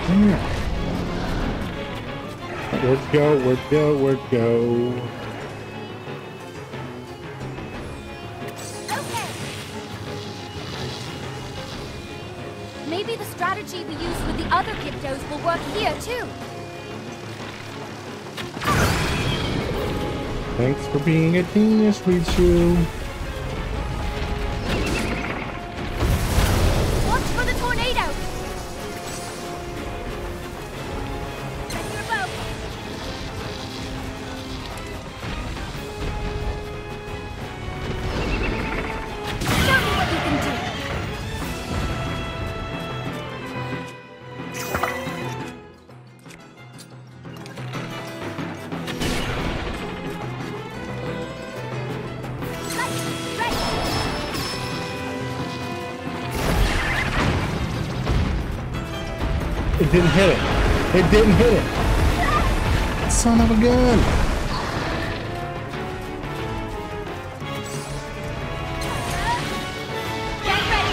Yeah. Where'd you go? Where'd you go? Where'd you go? Okay. Maybe the strategy we used with the other Gyptos will work here too. Thanks for being a genius, Sweet Shoe. Watch for the tornado! Ready your bow. Show me what you can do! It didn't hit it. It didn't hit it. Son of a gun. Get ready!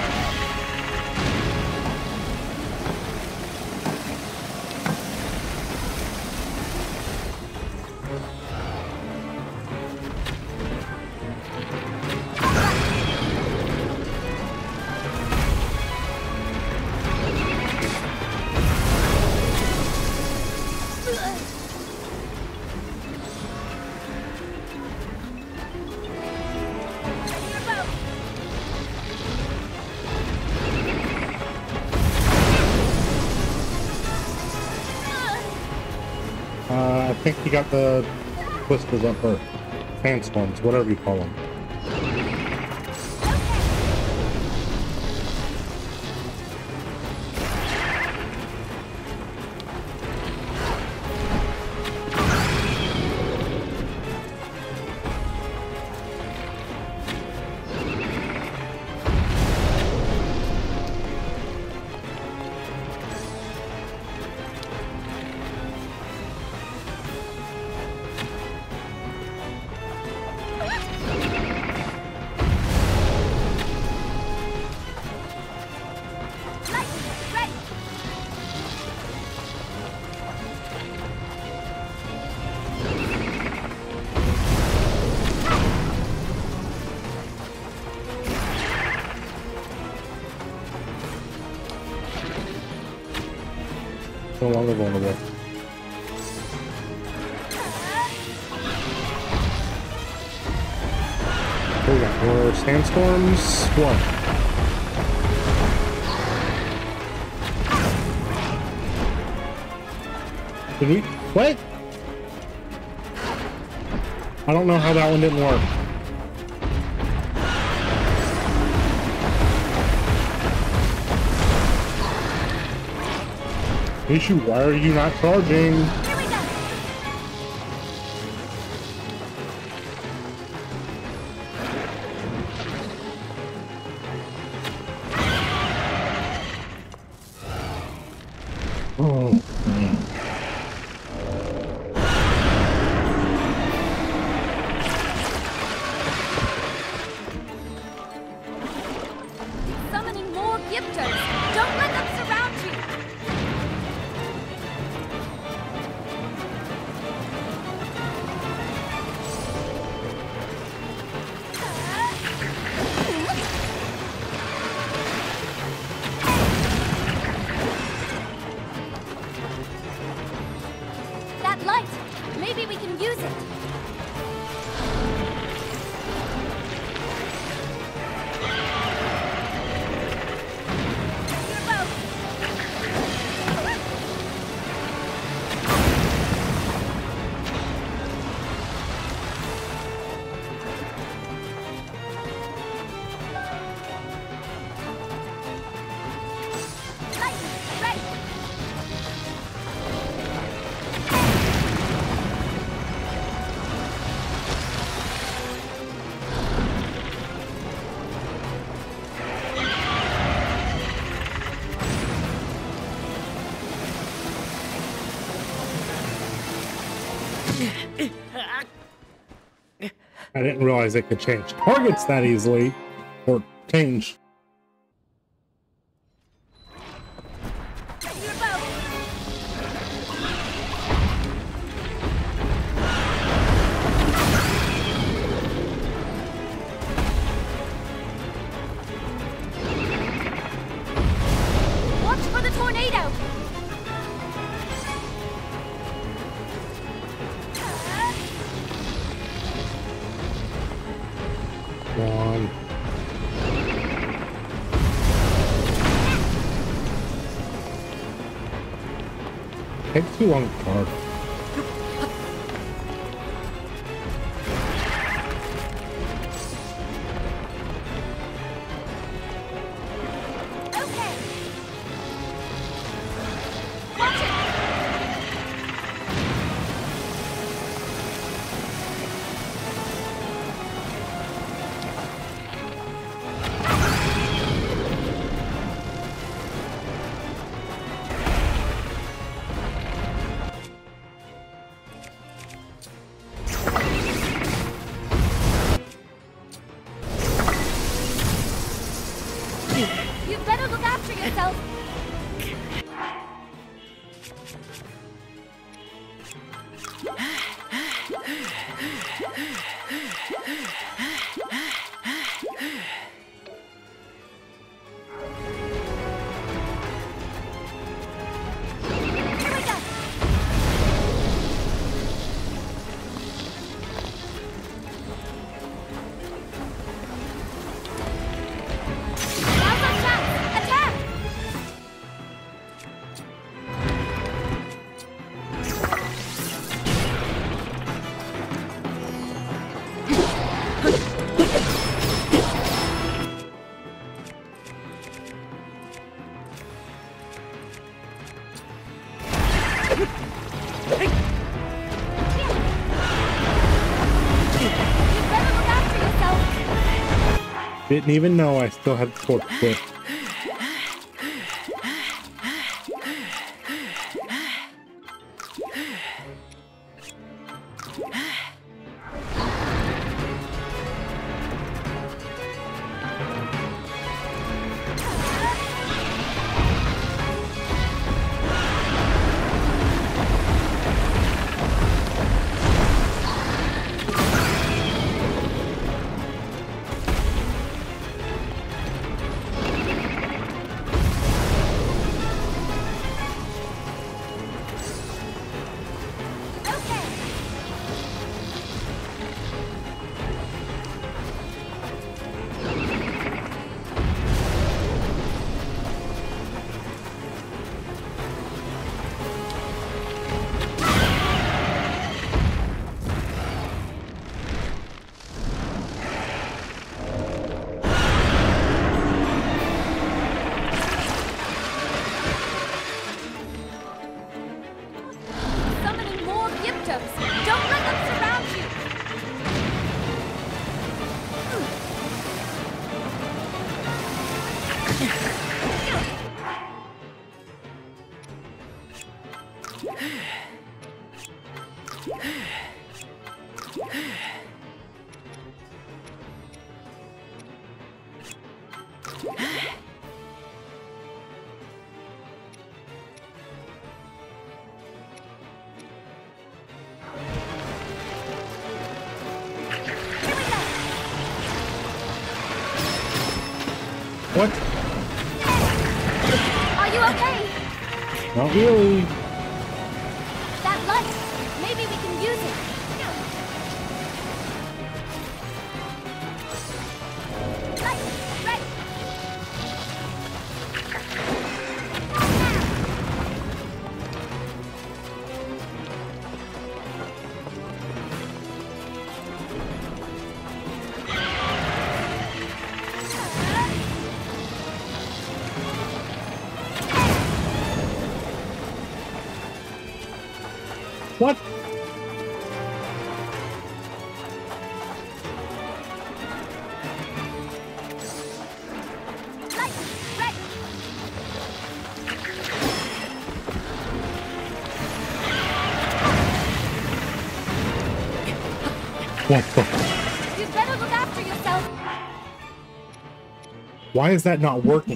Ready your bow. I think he got the twisters up her. Sandstorms, whatever you call them. No longer vulnerable. Here we go. More sandstorms. One. Did we? What? I don't know how that one didn't work. Issue, why are you not charging? Here we go! Oh, man. Summoning more Gyptos! Don't let them surround you! That light! Maybe we can use it! Your bow. Lightning, ready! I didn't realize it could change targets that easily, or change. Ready your bow. tornado! Come on. Takes too long to charge. Okay. Watch it! You better look after yourself! Here we go! Now's our chance! Attack! You better look after yourself! Didn't even know I still had torch whip. Okay. Summoning more Gyptos! Don't let them surround you! Here we go! What? Are you okay? Not really. That light! Maybe we can use it! Light! Ready! What? Light! Ready! What the? You better look after yourself! Why is that not working?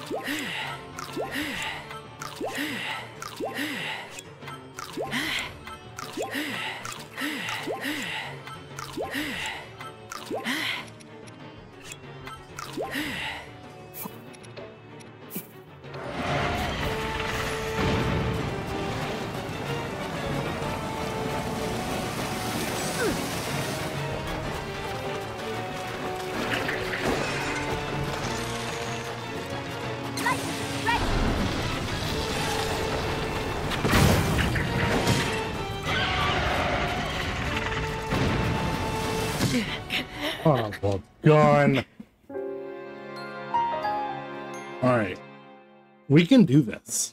Oh, well, gun. All right, we can do this.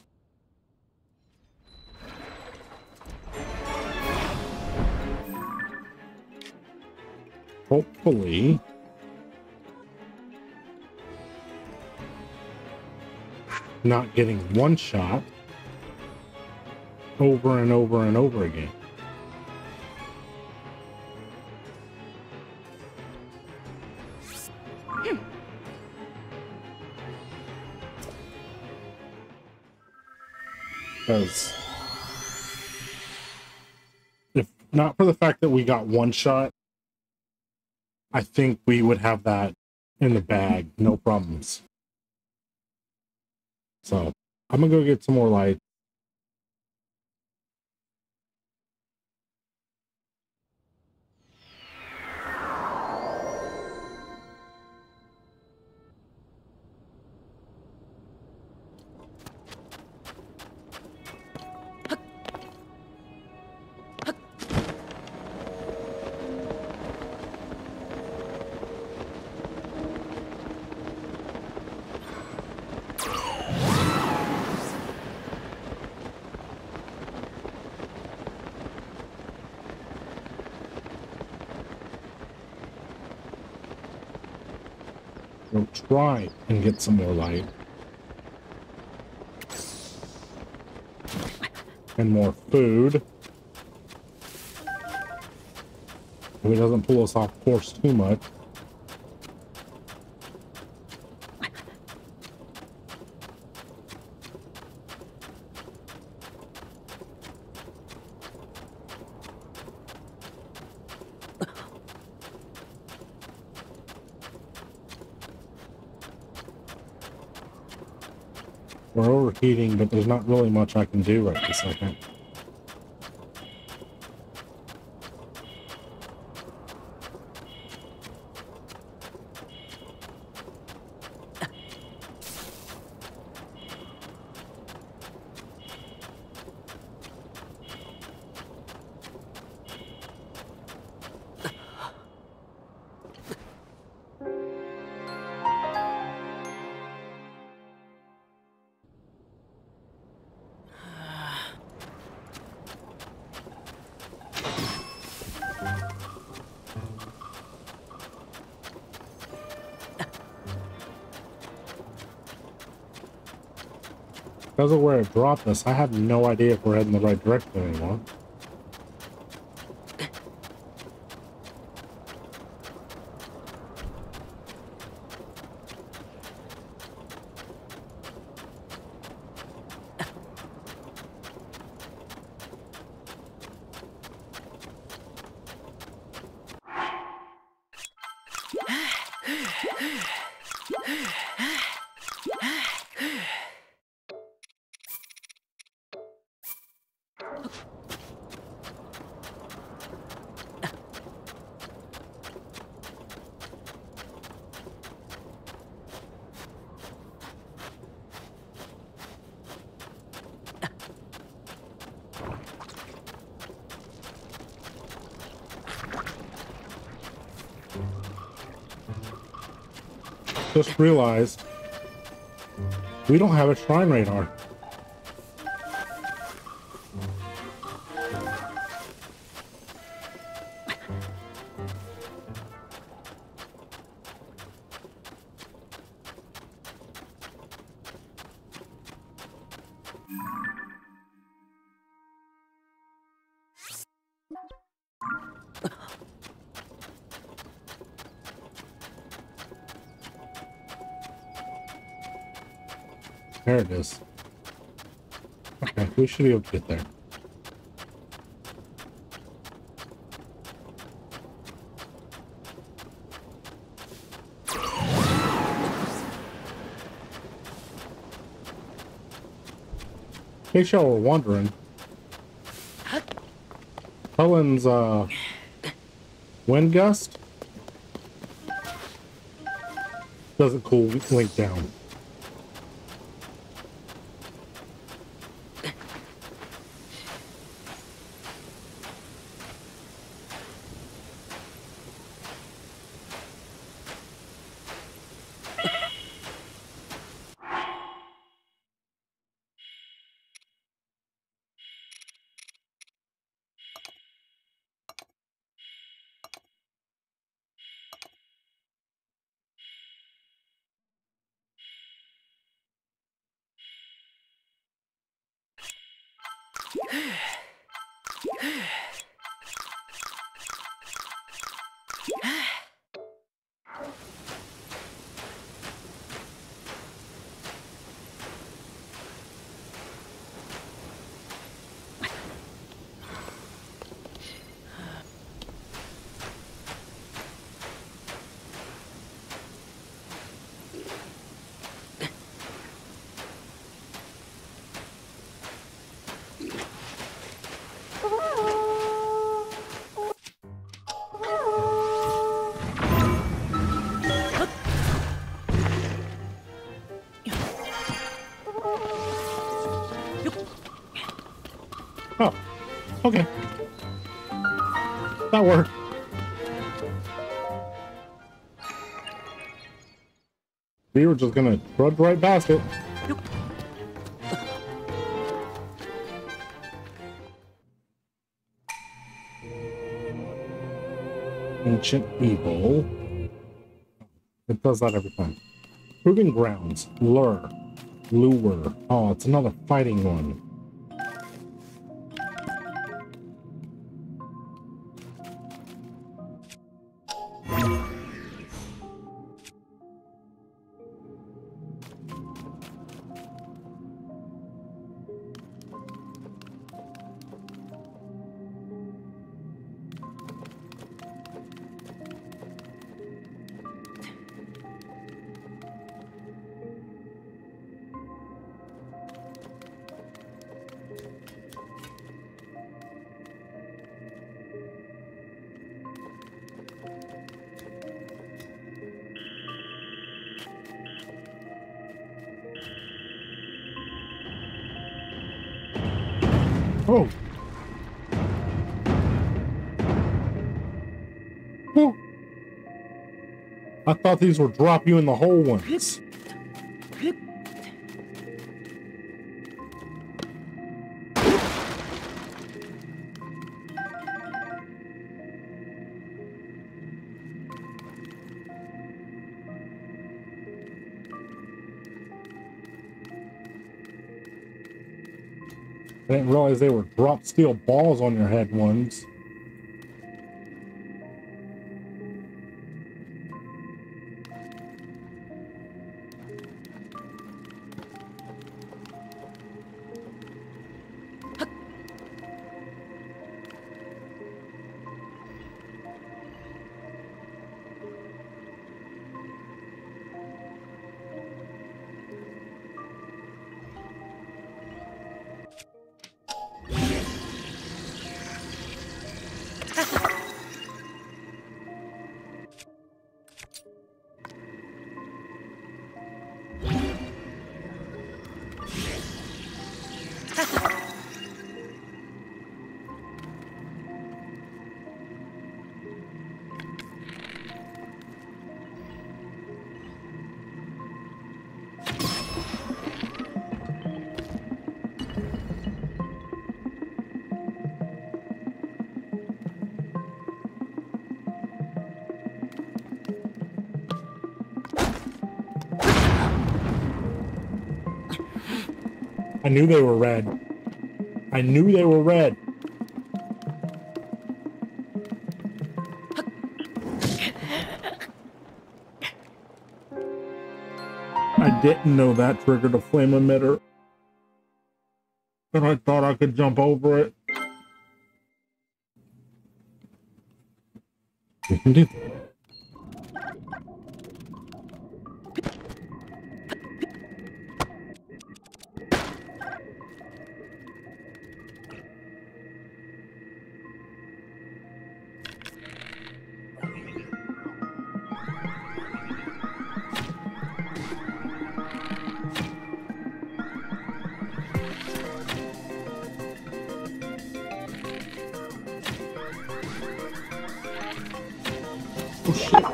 Hopefully. Not getting one shot over and over and over again. Because if not for the fact that we got one shot, I think we would have that in the bag, no problems. So I'm gonna go get some more light. We'll try and get some more light. And more food. If it doesn't pull us off course too much. We're overheating, but there's not really much I can do right this second. Because of where it dropped us, I have no idea if we're heading the right direction anymore. Just realized we don't have a shrine radar. There it is. Okay, we should be able to get there. In case y'all were wondering, Helen's wind gust doesn't cool Link down. Oh, okay. That worked. We were just gonna run right past it. Ancient Evil. It does that every time. Proving Grounds. Lure. Oh, it's another fighting one. Oh. Oh. I thought these would drop you in the hole ones. I didn't realize they were drop steel balls on your head ones. I knew they were red. I knew they were red. I didn't know that triggered a flame emitter. And I thought I could jump over it. We can do that. Oh shit.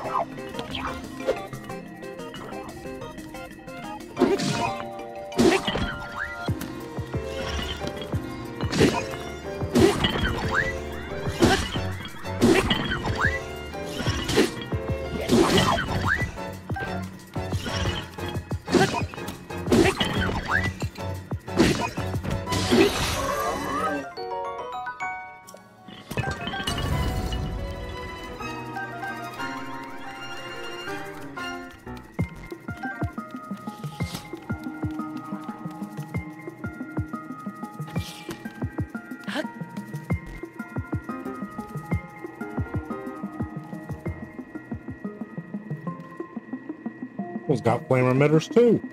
It's got flame emitters too.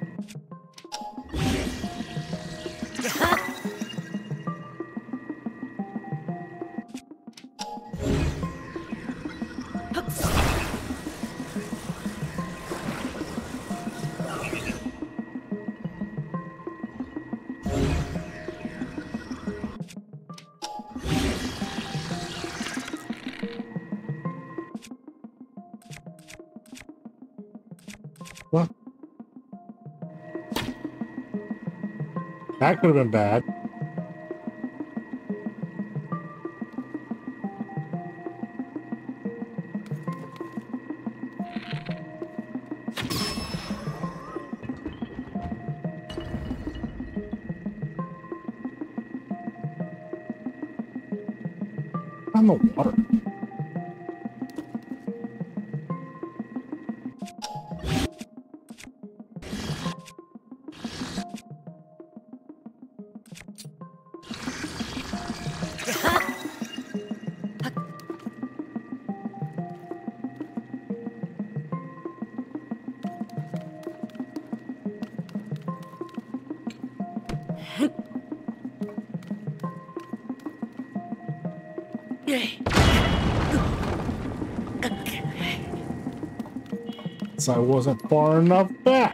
What? That could have been bad. On the water. So I wasn't far enough back.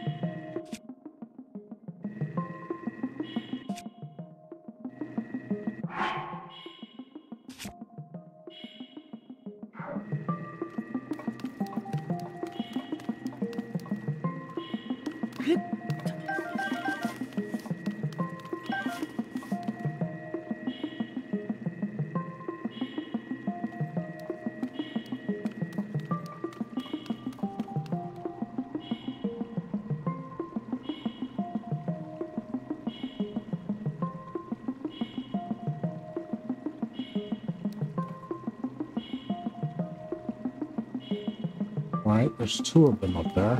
Right, there's two of them up there.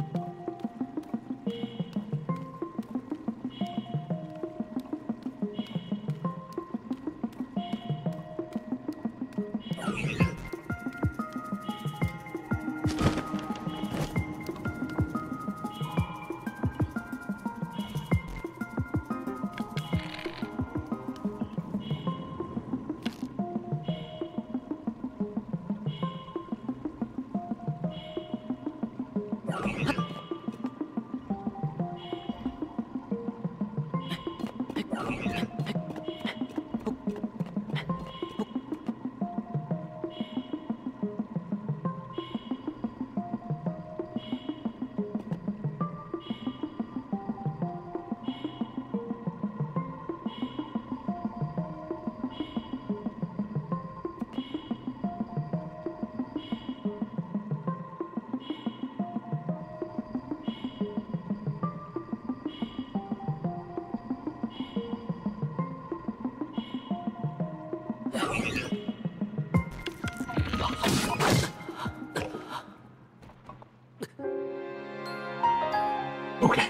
Okay.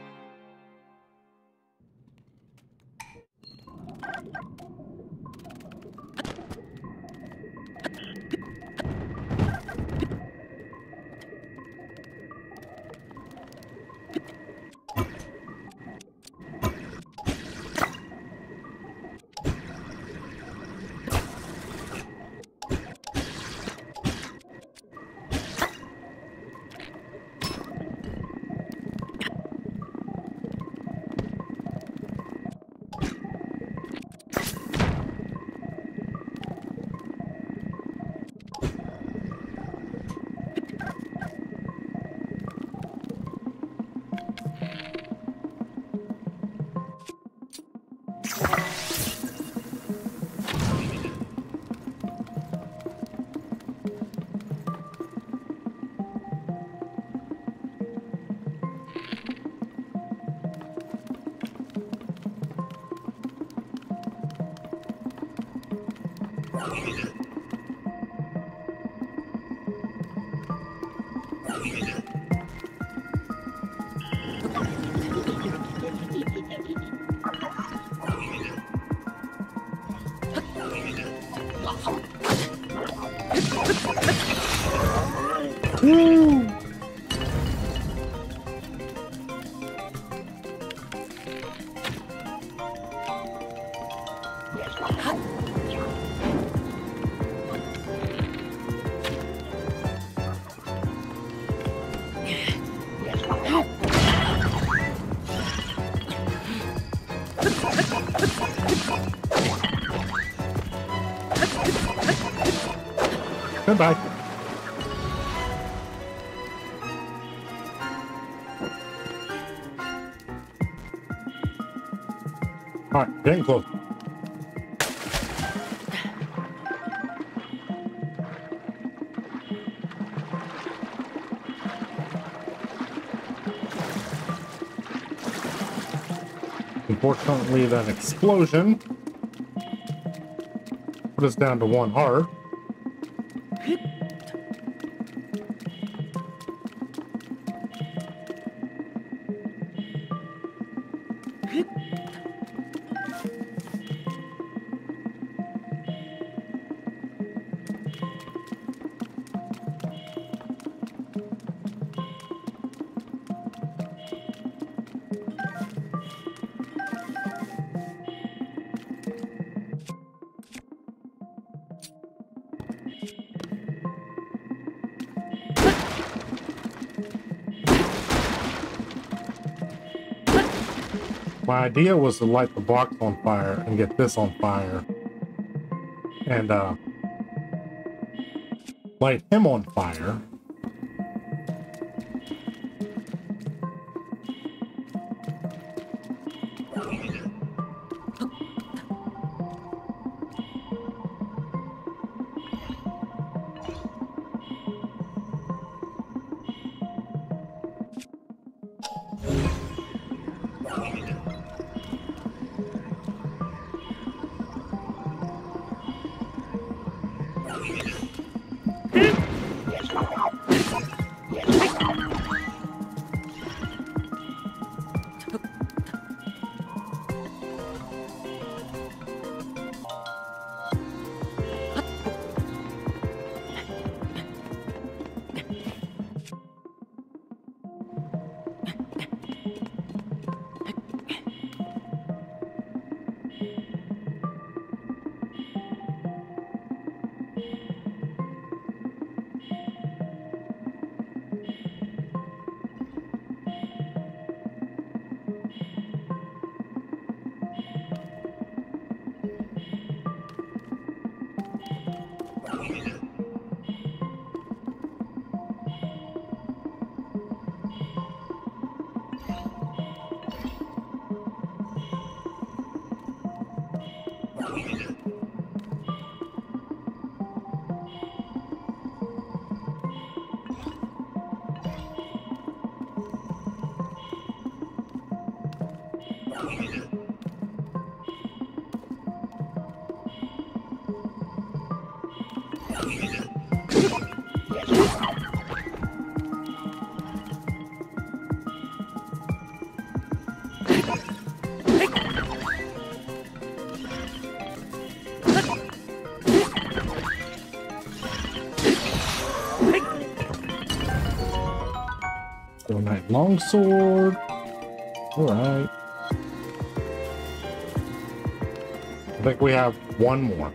Woo! Goodbye. All right, getting close. Unfortunately, that explosion put us down to 1 heart. My idea was to light the box on fire and get this on fire. And, light him on fire. Night longsword. Alright. I think we have one more.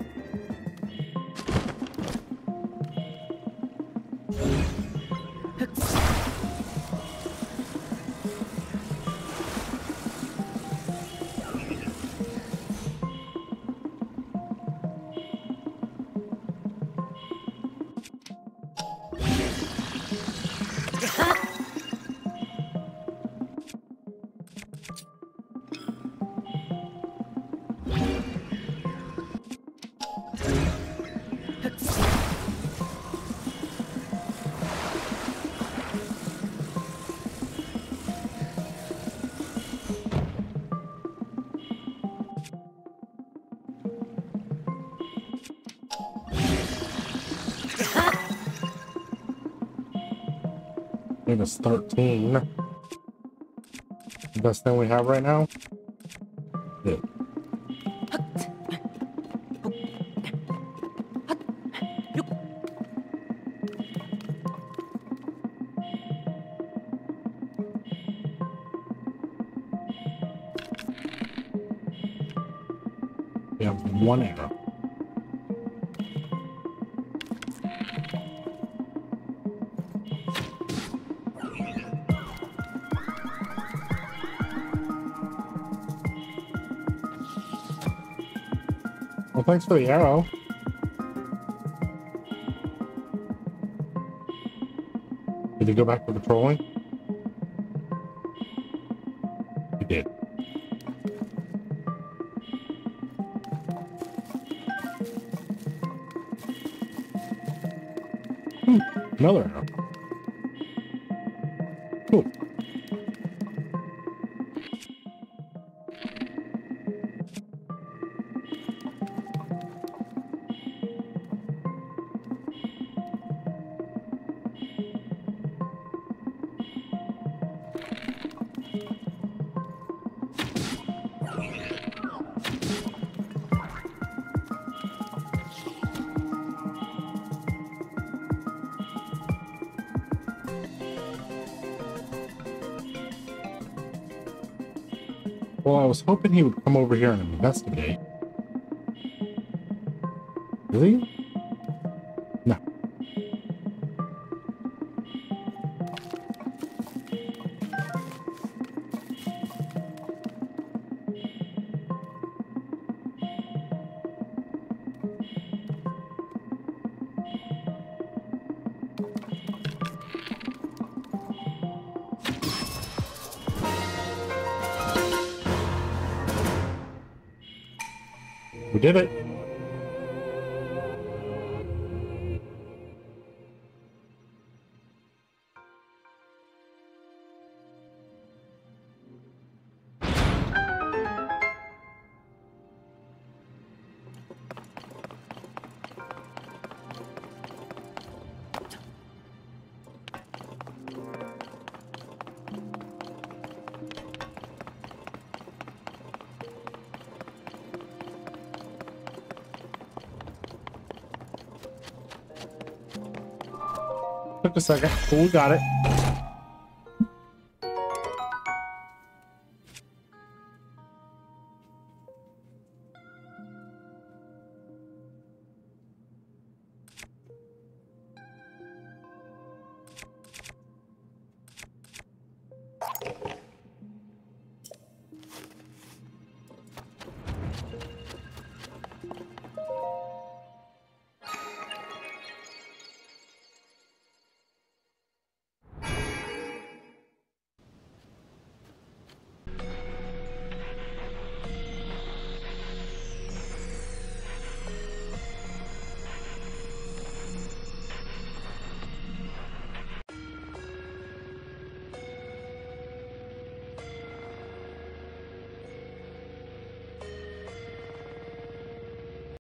I think it's 13. The best thing we have right now? Yeah. We have one arrow. Well, thanks for the arrow. Did you go back to patrolling? You did. Another arrow. Cool. Well, I was hoping he would come over here and investigate. Is he? No. We did it. Took a second, but we got it.